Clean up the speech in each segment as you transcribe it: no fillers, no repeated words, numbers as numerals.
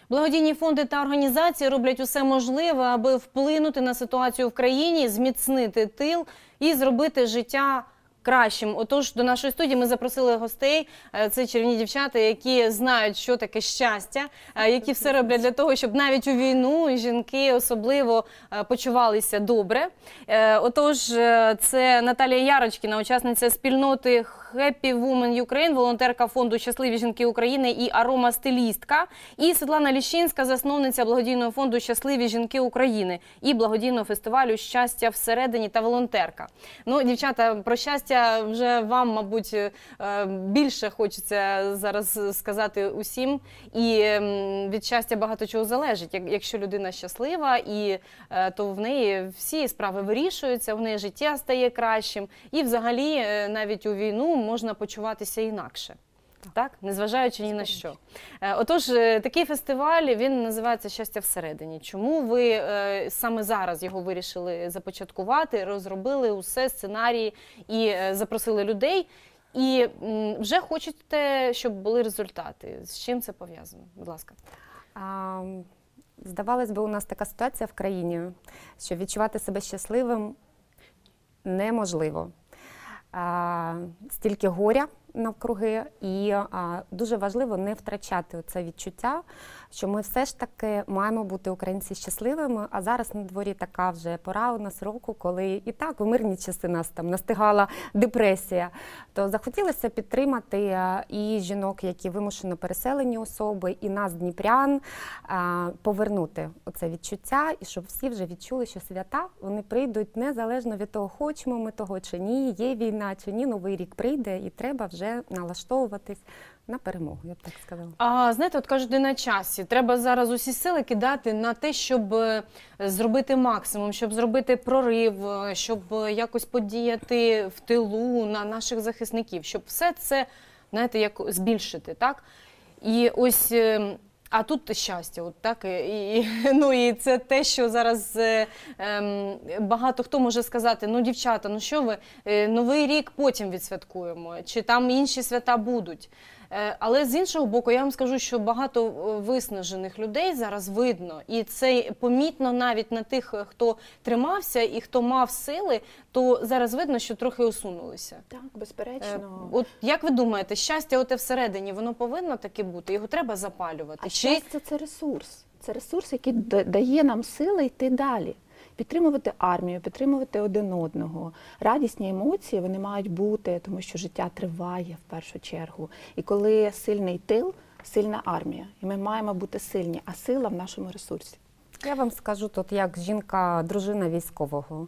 Благодійні фонди та організації роблять усе можливе, аби вплинути на ситуацію в країні, зміцнити тил і зробити життя кращим. Отож, до нашої студії ми запросили гостей. Це чарівні дівчата, які знають, що таке щастя, які все роблять для того, щоб навіть у війну жінки особливо почувалися добре. Отож, це Наталія Ярочкіна, учасниця спільноти Happy Women Ukraine, волонтерка фонду «Щасливі жінки України» і аромастилістка. І Світлана Ліщинська, засновниця благодійного фонду «Щасливі жінки України» і благодійного фестивалю «Щастя всередині» та волонтерка. Ну, дівчата, про щастя вже вам, мабуть, більше хочеться зараз сказати усім. І від щастя багато чого залежить. Якщо людина щаслива, то в неї всі справи вирішуються, в неї життя стає кращим. І взагалі навіть у війну можна почуватися інакше, так? Незважаючи ні на що. Отож, такий фестиваль, він називається «Щастя всередині». Чому ви саме зараз його вирішили започаткувати, розробили усе, сценарії і запросили людей? І вже хочете, щоб були результати. З чим це пов'язано? Будь ласка. Здавалось би, у нас така ситуація в країні, що відчувати себе щасливим неможливо. Стільки горя навкруги, і дуже важливо не втрачати це відчуття, що ми все ж таки маємо бути українці щасливими, а зараз на дворі така вже пора у нас року, коли і так в мирні часи нас там настигала депресія, то захотілося підтримати і жінок, які вимушено переселені особи, і нас, дніпрян, повернути оце відчуття, і щоб всі вже відчули, що свята, вони прийдуть незалежно від того, хочемо ми того чи ні, є війна чи ні, Новий рік прийде, і треба вже налаштовуватись на перемогу, я б так сказала. Знаєте, от кажуть, на часі. Треба зараз усі сили кидати на те, щоб зробити максимум, щоб зробити прорив, щоб якось подіяти в тилу на наших захисників, щоб все це, знаєте, як збільшити, так? І ось, а тут щастя, от так, і це те, що зараз багато хто може сказати, ну, дівчата, ну що ви, Новий рік потім відсвяткуємо, чи там інші свята будуть. Але з іншого боку, я вам скажу, що багато виснажених людей зараз видно, і це помітно навіть на тих, хто тримався і хто мав сили, то зараз видно, що трохи осунулися. Так, безперечно. От як ви думаєте, щастя оте всередині, воно повинно таки бути? Його треба запалювати? А щастя – це ресурс. Це ресурс, який дає нам сили йти далі. Підтримувати армію, підтримувати один одного. Радісні емоції, вони мають бути, тому що життя триває в першу чергу. І коли сильний тил, сильна армія. І ми маємо бути сильні, а сила в нашому ресурсі. Я вам скажу тут, як жінка, дружина військового.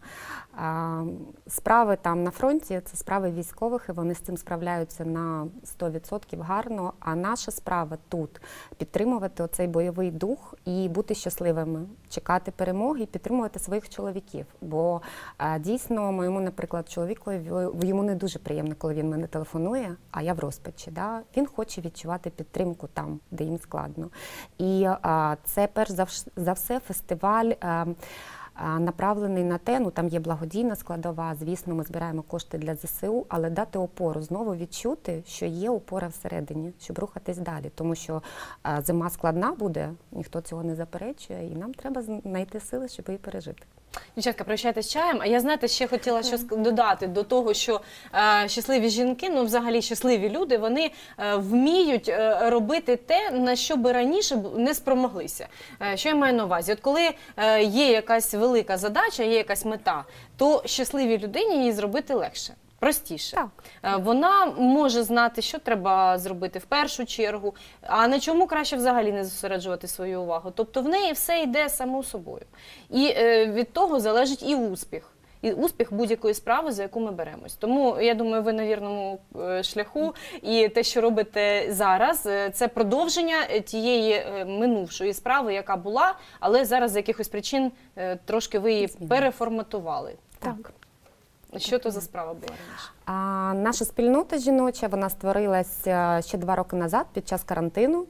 Справи там на фронті – це справи військових, і вони з цим справляються на 100% гарно. А наша справа тут – підтримувати оцей бойовий дух і бути щасливими, чекати перемоги і підтримувати своїх чоловіків. Бо дійсно моєму, наприклад, чоловікові, йому не дуже приємно, коли він мене телефонує, а я в розпачі. Да? Він хоче відчувати підтримку там, де їм складно. І це перш за все фестиваль направлений на те, ну там є благодійна складова, звісно, ми збираємо кошти для ЗСУ, але дати опору, знову відчути, що є опора всередині, щоб рухатись далі. Тому що зима складна буде, ніхто цього не заперечує, і нам треба знайти сили, щоб її пережити. Дівчатка, прощайтесь з чаєм. А я, знаєте, ще хотіла щось додати до того, що щасливі жінки, ну взагалі щасливі люди, вони вміють робити те, на що би раніше не спромоглися. Що я маю на увазі? От коли є якась велика задача, є якась мета, то щасливій людині її зробити легше. Простіше. Так. Вона може знати, що треба зробити в першу чергу, а на чому краще взагалі не зосереджувати свою увагу. Тобто в неї все йде само собою. І від того залежить і успіх. І успіх будь-якої справи, за яку ми беремось. Тому, я думаю, ви на вірному шляху. І те, що робите зараз, це продовження тієї минувшої справи, яка була, але зараз з якихось причин трошки ви її переформатували. Так. Що то за справа була раніше? Наша спільнота жіноча, вона створилася ще 2 роки назад, під час карантину.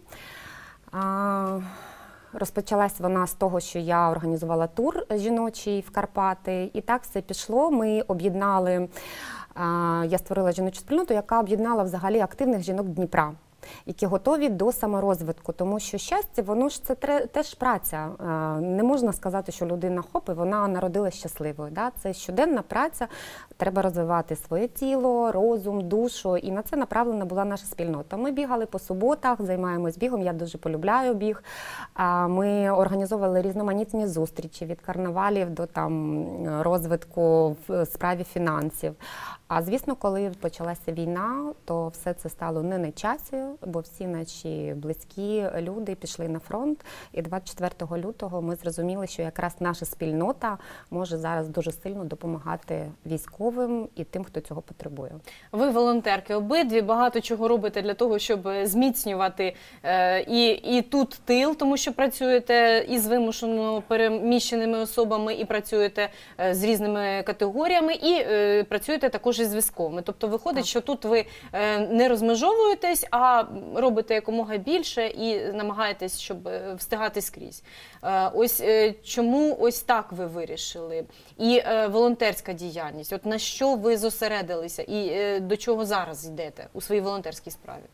Розпочалась вона з того, що я організувала тур жіночий в Карпати. І так все пішло. Ми об'єднали, я створила жіночу спільноту, яка об'єднала взагалі активних жінок Дніпра. які готові до саморозвитку, тому що щастя, воно ж це теж праця. Не можна сказати, що людина хоп, і вона народилася щасливою. Да? Це щоденна праця, треба розвивати своє тіло, розум, душу, і на це направлена була наша спільнота. Ми бігали по суботах, займаємось бігом, я дуже полюбляю біг. Ми організовували різноманітні зустрічі від карнавалів до там розвитку в справі фінансів. А звісно, коли почалася війна, то все це стало не на часі, бо всі наші близькі люди пішли на фронт. І 24 лютого ми зрозуміли, що якраз наша спільнота може зараз дуже сильно допомагати військовим і тим, хто цього потребує. Ви волонтерки обидві, багато чого робите для того, щоб зміцнювати і тут тил, тому що працюєте із вимушено переміщеними особами, і працюєте з різними категоріями, і працюєте також із військовими. Тобто виходить, що тут ви не розмежовуєтесь, а робите якомога більше і намагаєтесь, щоб встигати скрізь. Ось чому ось так ви вирішили? І волонтерська діяльність. От на що ви зосередилися і до чого зараз йдете у своїй волонтерській справі?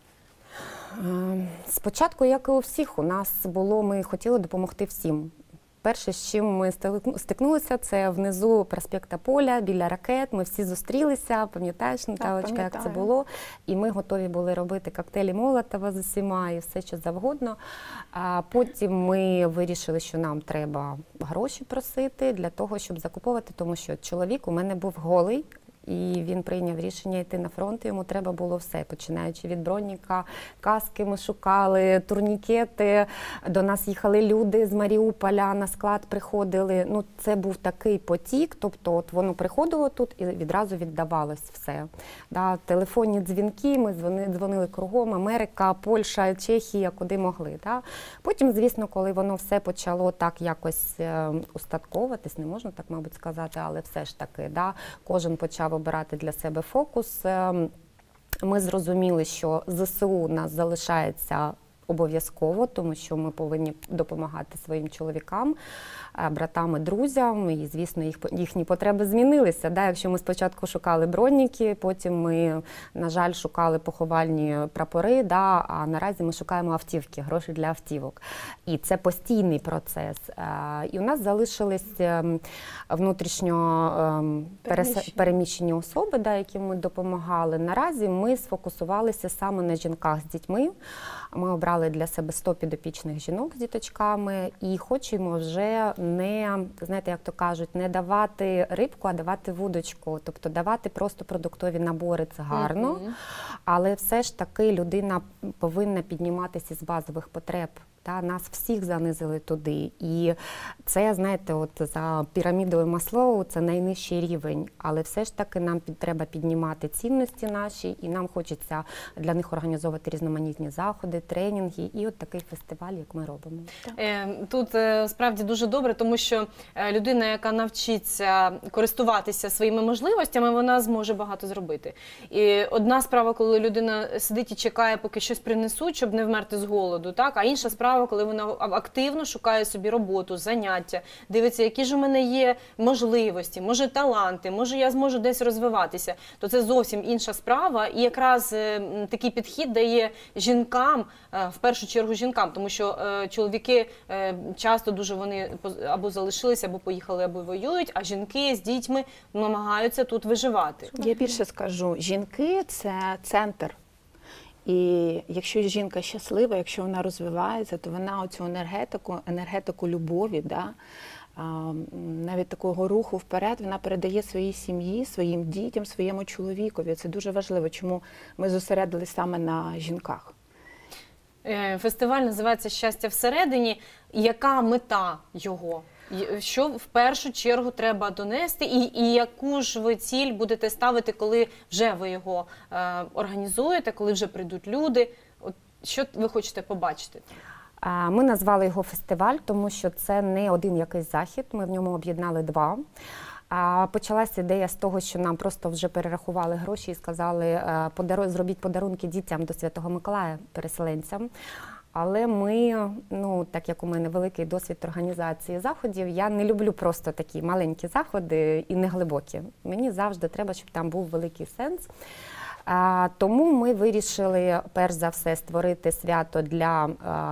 Спочатку, як і у всіх, у нас було, ми хотіли допомогти всім. Перше, з чим ми стикнулися, це внизу проспекта Поля, біля ракет. Ми всі зустрілися, пам'ятаєш, Наталочка, як це було. І ми готові були робити коктейлі Молотова з усіма і все, що завгодно. А потім ми вирішили, що нам треба гроші просити для того, щоб закуповувати, тому що чоловік у мене був голий. І він прийняв рішення йти на фронт, йому треба було все, починаючи від броніка, каски ми шукали, турнікети, до нас їхали люди з Маріуполя, на склад приходили. Ну, це був такий потік, тобто от воно приходило тут і відразу віддавалось все. Да, телефонні дзвінки, ми дзвонили кругом, Америка, Польща, Чехія, куди могли. Да. Потім, звісно, коли воно все почало так якось устатковуватись, не можна так, мабуть, сказати, але все ж таки, да, кожен почав обирати для себе фокус. Ми зрозуміли, що ЗСУ у нас залишається обов'язково, тому що ми повинні допомагати своїм чоловікам, братам і друзям, і, звісно, їхні потреби змінилися. Да? Якщо ми спочатку шукали броніки, потім ми, на жаль, шукали поховальні прапори, да? А наразі ми шукаємо автівки, гроші для автівок. І це постійний процес. І у нас залишились внутрішньо переміщені особи, да, яким ми допомагали. Наразі ми сфокусувалися саме на жінках з дітьми. Ми обрали для себе 100 підопічних жінок з діточками і хочемо вже не, знаєте, як то кажуть, не давати рибку, а давати вудочку. Тобто давати просто продуктові набори – це гарно, але все ж таки людина повинна підніматися з базових потреб. Нас всіх занизили туди. І це, знаєте, от за пірамідою Маслоу це найнижчий рівень. Але все ж таки нам треба піднімати цінності наші, і нам хочеться для них організовувати різноманітні заходи, тренінги і от такий фестиваль, як ми робимо. Тут справді дуже добре, тому що людина, яка навчиться користуватися своїми можливостями, вона зможе багато зробити. І одна справа, коли людина сидить і чекає, поки щось принесуть, щоб не вмерти з голоду, так? А інша справа, коли вона активно шукає собі роботу, заняття, дивиться, які ж у мене є можливості, може таланти, може я зможу десь розвиватися, то це зовсім інша справа. І якраз такий підхід дає жінкам, в першу чергу жінкам, тому що чоловіки часто дуже вони або залишилися, або поїхали, або воюють, а жінки з дітьми намагаються тут виживати. Я більше скажу, жінки – це центр. І якщо жінка щаслива, якщо вона розвивається, то вона оцю енергетику любові, да, навіть такого руху вперед, вона передає своїй сім'ї, своїм дітям, своєму чоловікові. Це дуже важливо, чому ми зосередились саме на жінках. Фестиваль називається «Щастя всередині». Яка мета його? Що в першу чергу треба донести і яку ж ви ціль будете ставити, коли вже ви його організуєте, коли вже прийдуть люди? От, що ви хочете побачити? Ми назвали його фестиваль, тому що це не один якийсь захід, ми в ньому об'єднали два. Почалася ідея з того, що нам просто вже перерахували гроші і сказали, зробіть подарунки дітям до Святого Миколая, переселенцям. Але ми, так як у мене великий досвід організації заходів, я не люблю просто такі маленькі заходи і неглибокі. Мені завжди треба, щоб там був великий сенс. Тому ми вирішили, перш за все, створити свято для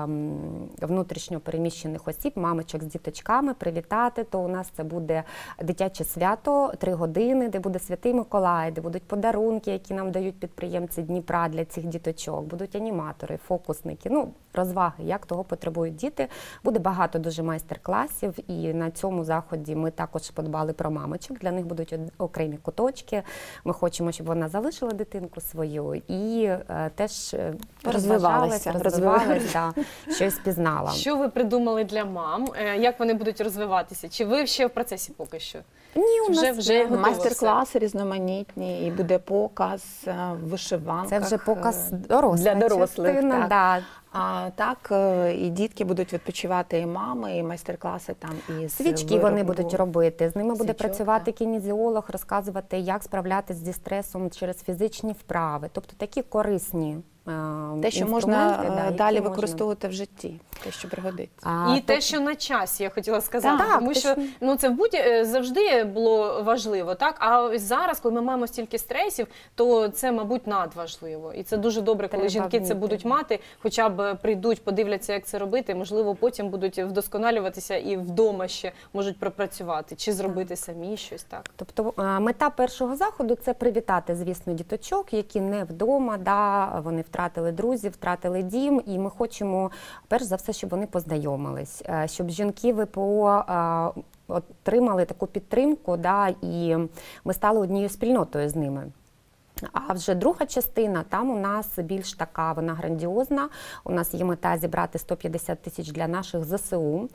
внутрішньо переміщених осіб, мамочок з діточками, привітати. То у нас це буде дитяче свято, 3 години, де буде Святий Миколай, де будуть подарунки, які нам дають підприємці Дніпра для цих діточок, будуть аніматори, фокусники, розваги, як того потребують діти. Буде багато дуже майстер-класів, і на цьому заході ми також подбали про мамочок. Для них будуть окремі куточки. Ми хочемо, щоб вона залишила дитинку свою і теж розвивалася, да, щось пізнала. Що ви придумали для мам? Як вони будуть розвиватися? Чи ви ще в процесі поки що? Ні, у нас вже готово майстер-класи різноманітні, і буде показ в вишиванках. це вже показ дорослих. Для дорослих, частина, так. да. Так, і дітки будуть відпочивати, і мами, і майстер-класи там із Свічки вони виробу будуть робити, з ними буде свічок, працювати кінезіолог, розказувати, як справлятися зі стресом через фізичні вправи. Тобто такі корисні те, що інструменти, можна які далі можна. використовувати в житті, те, що пригодиться. І те, що на часі, я хотіла сказати, Так, тому що це завжди було важливо, так? А ось зараз, коли ми маємо стільки стресів, то це, мабуть, надважливо. І це дуже добре, коли Треба жінки це вміти. будуть мати, хоча б прийдуть, подивляться, як це робити, можливо, потім будуть вдосконалюватися і вдома ще можуть пропрацювати, чи зробити самі щось, так? Тобто мета першого заходу – це привітати, звісно, діточок, які не вдома, да, вони втратили друзів, втратили дім, і ми хочемо, перш за все, щоб вони познайомились, щоб жінки ВПО отримали таку підтримку, да, і ми стали однією спільнотою з ними. А вже друга частина, там у нас більш така, вона грандіозна. У нас є мета зібрати 150 тисяч для наших ЗСУ.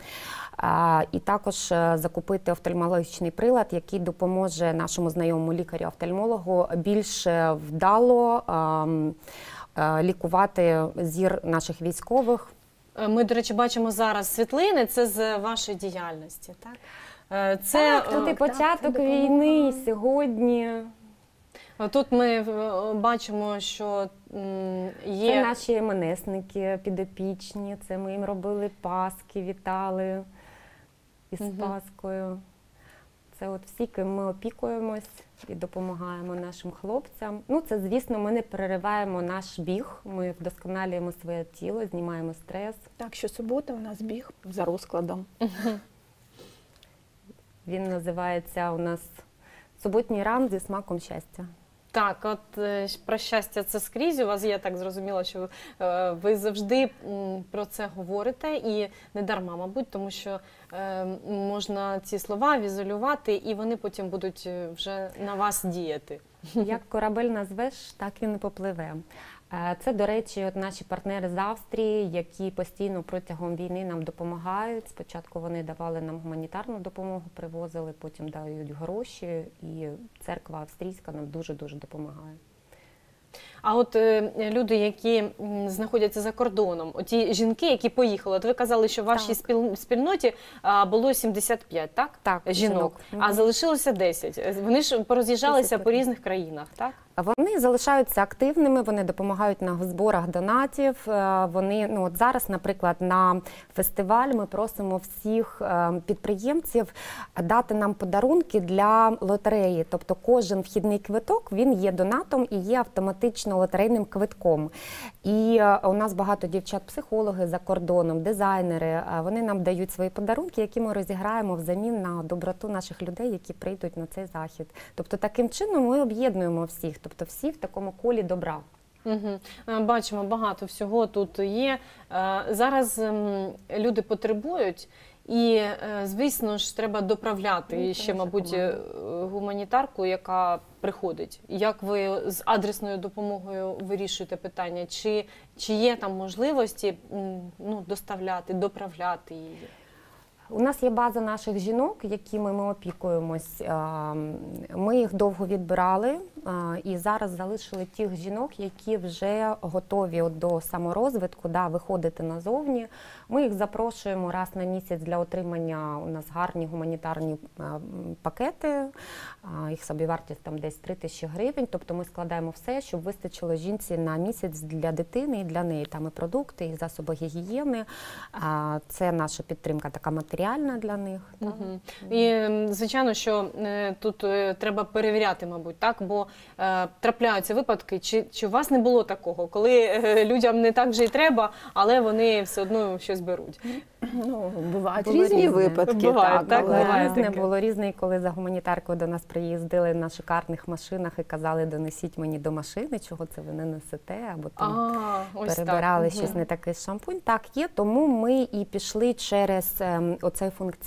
І також закупити офтальмологічний прилад, який допоможе нашому знайомому лікарю-офтальмологу більш вдало лікувати зір наших військових. Ми, до речі, бачимо зараз світлини, це з вашої діяльності, так? Так, тут і початок війни, сьогодні. Тут ми бачимо, що є... Це наші МНСники підопічні, це ми їм робили паски, вітали із Паскою. Це от всі, ким ми опікуємось і допомагаємо нашим хлопцям. Це, звісно, ми не перериваємо наш біг, ми вдосконалюємо своє тіло, знімаємо стрес. Так, щосуботи у нас біг за розкладом. Він називається у нас «Суботній ран зі смаком щастя». Так, от про щастя це скрізь у вас, я так зрозуміла, що ви завжди про це говорите, і не дарма, мабуть, тому що можна ці слова візуалювати, і вони потім будуть вже на вас діяти. Як корабель назвеш, так він і попливе. Це, до речі, от наші партнери з Австрії, які постійно протягом війни нам допомагають. Спочатку вони давали нам гуманітарну допомогу, привозили, потім дають гроші, і церква австрійська нам дуже-дуже допомагає. А от люди, які знаходяться за кордоном, оті жінки, які поїхали, от ви казали, що в вашій спільноті було 75, так? Так, жінок, а залишилося 10. Вони ж пороз'їжджалися по різних країнах, так? Вони залишаються активними, вони допомагають на зборах донатів. Вони, от зараз, наприклад, на фестиваль ми просимо всіх підприємців дати нам подарунки для лотереї. Тобто кожен вхідний квиток, він є донатом і є автоматично лотерейним квитком. І у нас багато дівчат-психологи за кордоном, дизайнери. Вони нам дають свої подарунки, які ми розіграємо взамін на доброту наших людей, які прийдуть на цей захід. Тобто таким чином ми об'єднуємо всіх. Тобто всі в такому колі добра. Бачимо, багато всього тут є. Зараз люди потребують і, звісно ж, треба доправляти ще, мабуть, гуманітарку, яка приходить. Як ви з адресною допомогою вирішуєте питання? Чи є там можливості доставляти, доправляти її? У нас є база наших жінок, якими ми опікуємось. Ми їх довго відбирали і зараз залишили тих жінок, які вже готові до саморозвитку, виходити назовні. Ми їх запрошуємо раз на місяць для отримання, у нас гарні гуманітарні пакети, їх собівартість там десь 3 тисячі гривень, тобто ми складаємо все, щоб вистачило жінці на місяць для дитини і для неї. Там і продукти, і засоби гігієни. Це наша підтримка така матеріальна. матеріальна для них. Так. Мгм. І, звичайно, що тут треба перевіряти, мабуть, так? Бо трапляються випадки, чи у вас не було такого, коли людям не так вже й треба, але вони все одно щось беруть. Ну, бувають Було різні різне. випадки. Буває, так, але- буває. Різне таке. було різне, коли за гуманітаркою до нас приїздили на шикарних машинах і казали, донесіть мені до машини, чого це ви не несете, або там Ось перебирали так. щось не такий шампунь. Так, є, тому ми і пішли через оцей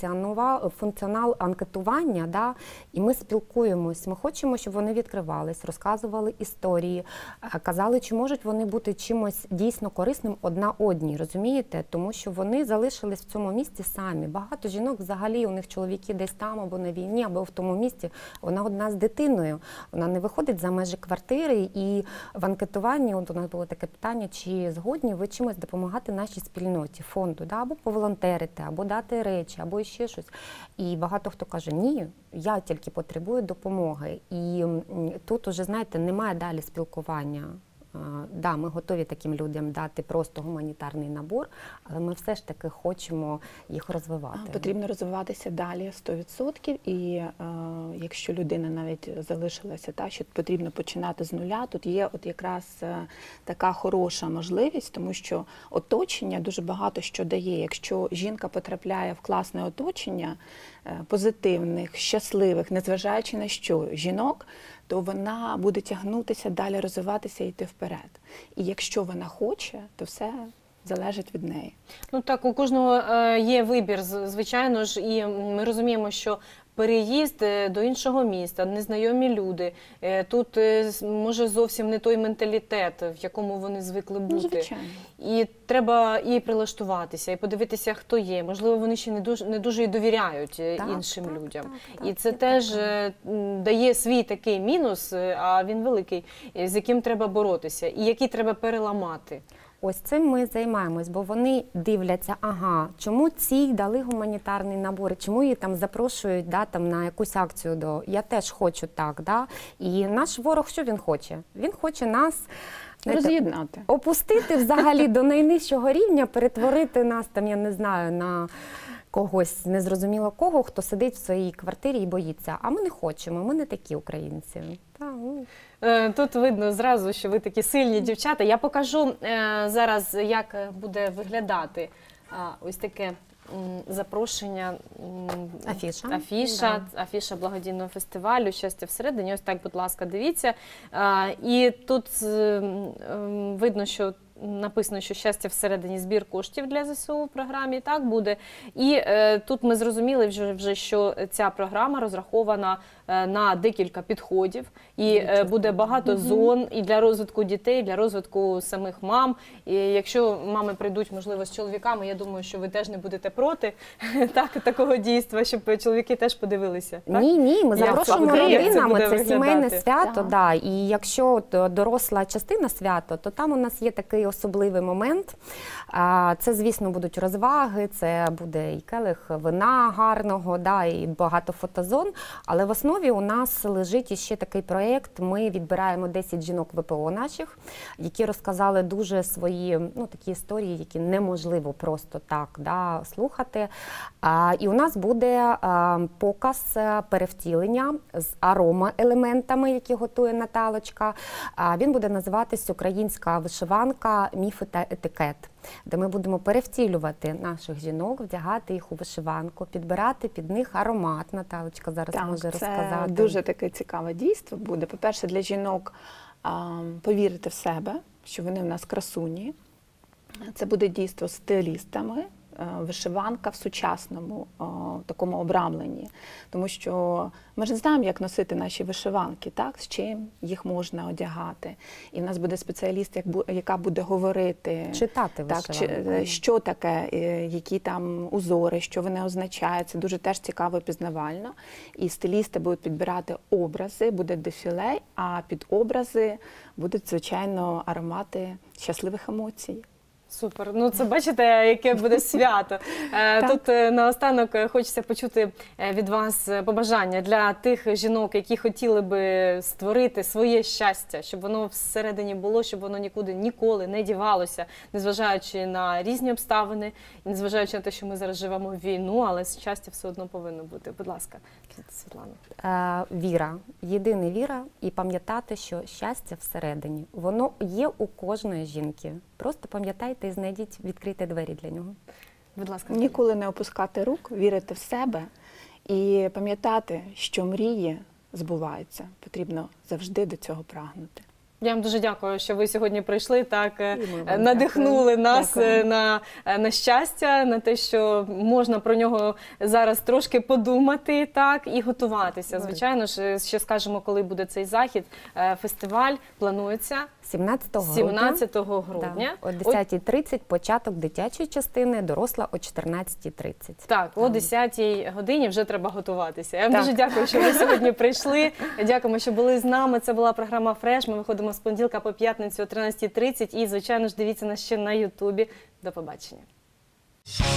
функціонал анкетування, да, і ми спілкуємось. Ми хочемо, щоб вони відкривались, розказували історії, казали, чи можуть вони бути чимось дійсно корисним одна одній, розумієте? Тому що вони залишились в цьому місті самі. Багато жінок взагалі, у них чоловіки десь там, або на війні, або в тому місті. Вона одна з дитиною, вона не виходить за межі квартири. І в анкетуванні, от у нас було таке питання, чи згодні ви чимось допомагати нашій спільноті, фонду, да? Або поволонтерити, або дати речі, або ще щось. І багато хто каже, ні, я тільки потребую допомоги. І тут уже, знаєте, немає далі спілкування. Да, ми готові таким людям дати просто гуманітарний набор, але ми все ж таки хочемо їх розвивати. Потрібно розвиватися далі 100%, і якщо людина навіть залишилася, що потрібно починати з нуля, тут є от якраз така хороша можливість, тому що оточення дуже багато що дає. Якщо жінка потрапляє в класне оточення позитивних, щасливих, незважаючи на що, жінок, то вона буде тягнутися далі, розвиватися і йти вперед. І якщо вона хоче, то все залежить від неї. Ну так, у кожного є вибір, звичайно ж, і ми розуміємо, що переїзд до іншого міста, незнайомі люди, тут може зовсім не той менталітет, в якому вони звикли бути. Ну, звичайно. І треба і прилаштуватися, і подивитися, хто є. Можливо, вони ще не дуже і довіряють іншим людям. І це теж дає свій такий мінус, а він великий, з яким треба боротися, і який треба переламати. Ось цим ми займаємось, бо вони дивляться, чому цій дали гуманітарний набор, чому її там запрошують там, на якусь акцію. Я теж хочу так. Да? І наш ворог, що він хоче? Він хоче нас роз'єднати. Опустити взагалі до найнижчого рівня, перетворити нас, там, я не знаю, на когось незрозуміло кого, хто сидить в своїй квартирі і боїться. А ми не хочемо, ми не такі українці. Тут видно зразу, що ви такі сильні дівчата. Я покажу зараз, як буде виглядати ось таке запрошення. Афіша благодійного фестивалю «Щастя всередині». Ось так, будь ласка, дивіться. І тут видно, що написано, що «Щастя всередині» збір коштів для ЗСУ в програмі, так буде. І тут ми зрозуміли вже, що ця програма розрахована на декілька підходів, і буде багато зон і для розвитку дітей, і для розвитку самих мам. І якщо мами прийдуть, можливо, з чоловіками, я думаю, що ви теж не будете проти такого дійства, щоб чоловіки теж подивилися. Так? Ні, ми запрошуємо родинами, це сімейне свято. Так. Да. І якщо доросла частина свята, то там у нас є такий особливий момент. Це, звісно, будуть розваги, це буде і келих вина гарного, і багато фотозон. Але в основі у нас лежить іще такий проєкт. Ми відбираємо 10 жінок ВПО наших, які розказали дуже свої такі історії, які неможливо просто так слухати. І у нас буде показ перевтілення з аромаелементами, які готує Наталочка. Він буде називатись «Українська вишиванка. Міфи та етикет», де ми будемо перевтілювати наших жінок, вдягати їх у вишиванку, підбирати під них аромат. Наталочка зараз може розказати. Це дуже таке цікаве дійство буде. По-перше, для жінок повірити в себе, що вони в нас красуні. Це буде дійство з стилістами. Вишиванка в сучасному такому обрамленні. Тому що ми ж знаємо, як носити наші вишиванки, так? З чим їх можна одягати. І в нас буде спеціаліст, яка буде говорити, читати вишиванку. Що таке, які там узори, що вони означають. Це дуже теж цікаво і пізнавально. І стилісти будуть підбирати образи, буде дефіле, а під образи будуть, звичайно, аромати щасливих емоцій. Супер. Ну, це бачите, яке буде свято. Тут наостанок хочеться почути від вас побажання для тих жінок, які хотіли би створити своє щастя, щоб воно всередині було, щоб воно нікуди ніколи не дівалося, незважаючи на різні обставини, незважаючи на те, що ми зараз живемо в війну, але щастя все одно повинно бути. Будь ласка, Світлана. Віра, єдина віра, і пам'ятати, що щастя всередині, воно є у кожної жінки. Просто пам'ятайте і знайдіть відкриті двері для нього. Будь ласка. Ніколи не опускати рук, вірити в себе і пам'ятати, що мрії збуваються. Потрібно завжди до цього прагнути. Я вам дуже дякую, що ви сьогодні прийшли, так вам надихнули дякую. нас Дякую. на щастя, на те, що можна про нього зараз трошки подумати, так, і готуватися. Звичайно ж, ще скажемо, коли буде цей захід. Фестиваль планується 17 грудня. 17 грудня. Да, о 10:30 початок дитячої частини, доросла о 14:30. Так, о 10-й годині вже треба готуватися. Я вам Так. дуже дякую, що ви сьогодні прийшли. Дякуємо, що були з нами. Це була програма «Фреш». Ми виходимо з понеділка по п'ятницю о 13:30. І, звичайно ж, дивіться нас ще на Ютубі. До побачення.